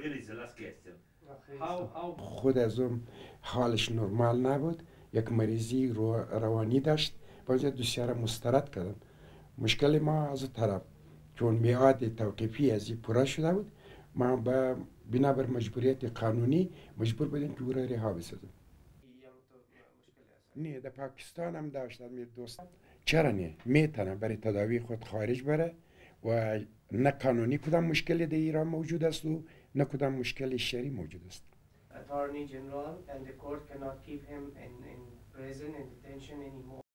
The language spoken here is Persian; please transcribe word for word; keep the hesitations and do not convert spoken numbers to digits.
خود از اون حالش نرمال نبود، یک مریضی رو روانی داشت و اونجا دوسیاره مسترد کردن. مشکل ما از طرف چون میعاد توقیفی از این پورا شده بود، ما به بنابر مجبوریت قانونی مجبور بودیم که او را رها بسازیم. نه در پاکستان هم داشت می دوست. چرا نه؟ میتونه برای تداوی خود خارج بره و نه قانونی کدام مشکلی در ایران موجود است و نه کدام مشکل شرعی موجود است. Attorney General and the court cannot keep him in, in prison in detention anymore.